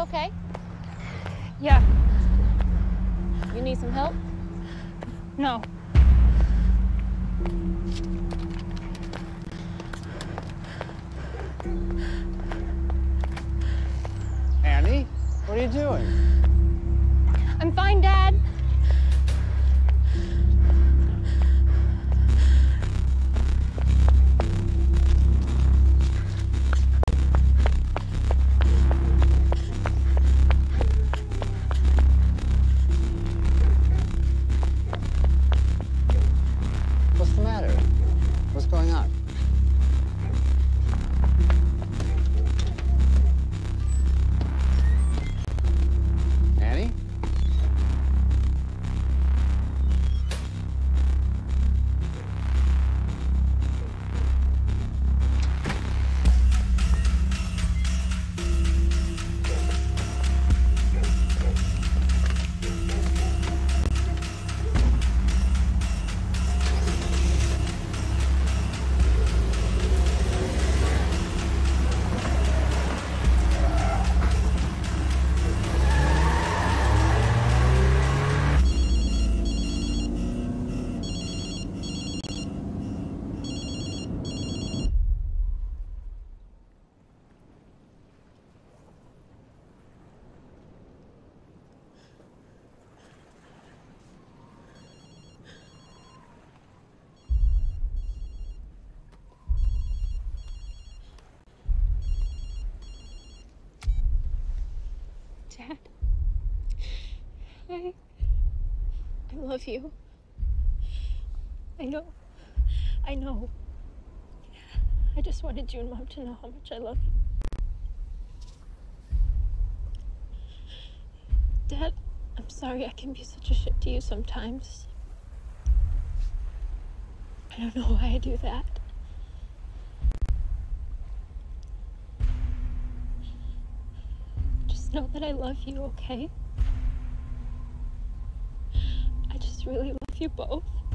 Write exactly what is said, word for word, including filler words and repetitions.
okay? Yeah. You need some help? No. Annie, what are you doing? I'm fine, Dad. What's the matter? What's going on? Annie? Dad, I, I love you. I know, I know. I just wanted you and Mom to know how much I love you. Dad, I'm sorry I can be such a shit to you sometimes. I don't know why I do that. Just know that I love you, okay? I just really love you both.